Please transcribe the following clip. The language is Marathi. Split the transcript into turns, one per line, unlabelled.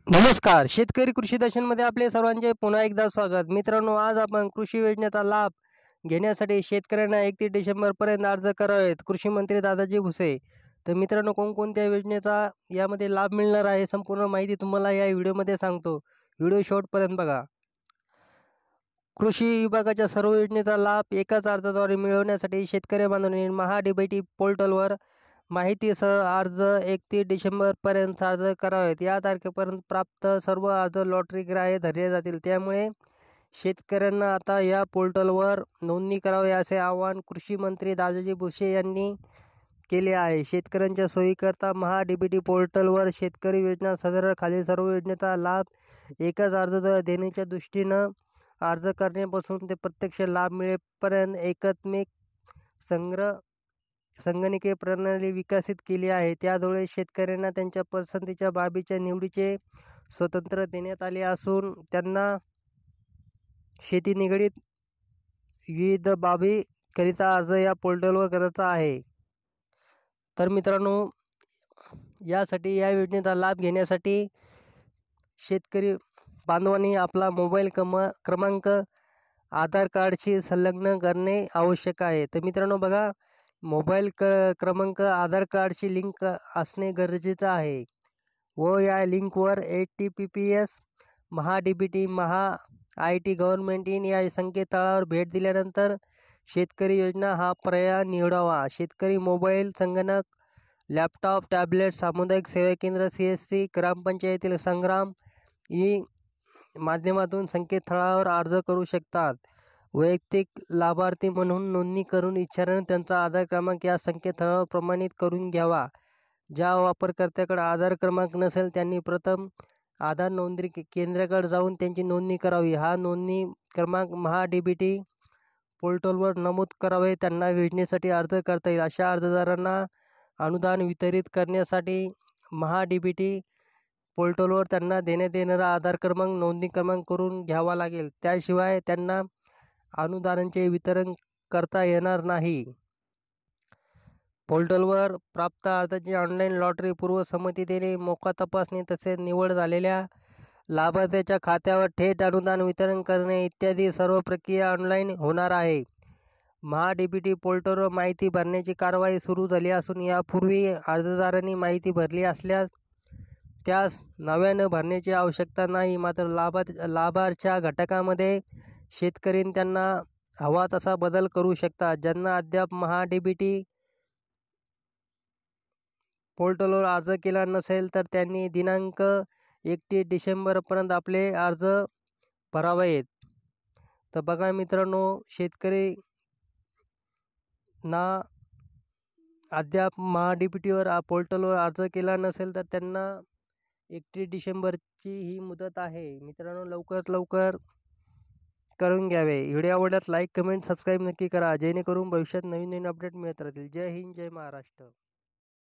नमस्कार. शेतकरी कृषी दर्शनमध्ये आपले सर्वांचे पुन्हा एकदा स्वागत. मित्रांनो, आज आपण कृषी योजनेचा लाभ घेण्यासाठी शेतकऱ्यांना 31 डिसेंबरपर्यंत अर्ज करावेत. कृषी मंत्री दादाजी भुसे. तर मित्रांनो, कोणकोणत्या योजनेचा यामध्ये लाभ मिळणार आहे, संपूर्ण माहिती तुम्हाला या व्हिडिओमध्ये सांगतो. व्हिडिओ शेवटपर्यंत बघा. कृषी विभागाच्या सर्व योजनेचा लाभ एकाच अर्जाद्वारे मिळवण्यासाठी शेतकरी बांधवांनी महा-डी-बी-टी पोर्टलवर माहितीसह अर्ज 31 डिसेंबरपर्यंत अर्ज करावेत. या तारखेपर्यंत प्राप्त सर्व अर्ज लॉटरी ग्राह्य धरले जातील. त्यामुळे शेतकऱ्यांना आता या पोर्टलवर नोंदणी करावी असे आवाहन कृषी मंत्री दादाजी भुसे यांनी केले आहे. शेतकऱ्यांच्या सोयीकरता महा-डी-बी-टी पोर्टलवर शेतकरी योजना सदर खालील सर्व योजनेचा लाभ एकाच अर्जाद्वारे देण्याच्या दृष्टीनं अर्ज करण्यापासून ते प्रत्यक्ष लाभ मिळेपर्यंत एकात्मिक संगणकीय प्रणाली विकसित केली आहे. त्याद्वारे शेतकऱ्यांना त्यांच्या पसंतीच्या बाबीच्या निवडीचे स्वातंत्र्य देण्यात आले असून त्यांना शेती निगडीत विविध बाबीकरिता अर्ज या पोर्टलवर करायचा आहे. तर मित्रांनो, यासाठी या योजनेचा लाभ घेण्यासाठी शेतकरी बांधवांनी आपला मोबाईल क्रमांक आधार कार्डशी संलग्न करणे आवश्यक आहे. तर मित्रांनो बघा, मोबाईल क्रमांक आधार कार्डशी लिंक असणे गरजेचं आहे व या लिंकवर https महा-डी-बी-टी महा-IT गव्हर्नमेंट इन या संकेतस्थळावर भेट दिल्यानंतर शेतकरी योजना हा पर्याय निवडावा. शेतकरी मोबाईल, संगणक, लॅपटॉप, टॅबलेट, सामुदायिक सेवा केंद्र, CSC, ग्रामपंचायतीतील संग्राम ई माध्यमातून संकेतस्थळावर अर्ज करू शकतात. वैयक्तिक लाभार्थी म्हणून नोंदणी करून इच्छाऱ्याने त्यांचा आधार क्रमांक या संकेतस्थळावर प्रमाणित करून घ्यावा. ज्या वापरकर्त्याकडे आधार क्रमांक नसेल त्यांनी प्रथम आधार नोंदणी केंद्राकडे जाऊन त्यांची नोंदणी करावी. हा नोंदणी क्रमांक महा-डी-बी-टी पोर्टलवर नमूद करावे. त्यांना योजनेसाठी अर्ज करता येईल. अशा अर्जदारांना अनुदान वितरित करण्यासाठी महा-डी-बी-टी पोर्टलवर त्यांना देण्यात येणारा आधार क्रमांक नोंदणी क्रमांक करून घ्यावा लागेल. त्याशिवाय त्यांना अनुदानाचे वितरण करता येणार नाही. पोर्टलवर प्राप्त अर्जाची ऑनलाईन लॉटरी पूर्वसंमती देणे, मोका तपासणी तसेच निवड झालेल्या लाभार्थ्याच्या खात्यावर थेट अनुदान वितरण करणे इत्यादी सर्व प्रक्रिया ऑनलाईन होणार आहे. महा-डी-बी-टी पोर्टलवर माहिती भरण्याची कारवाई सुरू झाली असून यापूर्वी अर्जदारांनी माहिती भरली असल्यास त्यास नव्यानं भरण्याची आवश्यकता नाही. मात्र लाभार्थ्याच्या घटकामध्ये शेतकरी त्यांना हवा तसा बदल करू शकतात. ज्यांना अद्याप महा-डी-बी-टी पोर्टलवर अर्ज केला नसेल तर त्यांनी दिनांक 31 डिसेंबरपर्यंत आपले अर्ज भरावेत. तर बघा मित्रांनो, शेतकरी ना अद्याप महा-डी-बी-टीवर पोर्टलवर अर्ज केला नसेल तर त्यांना 31 डिसेंबरची ही मुदत आहे. मित्रांनो, लवकरात लवकर करून घ्यावे. व्हिडिओ आवडल्यास लाईक, कमेंट, सबस्क्राईब नक्की करा, जेणेकरून भविष्यात नवीन अपडेट मिळत राहतील. जय हिंद, जय महाराष्ट्र.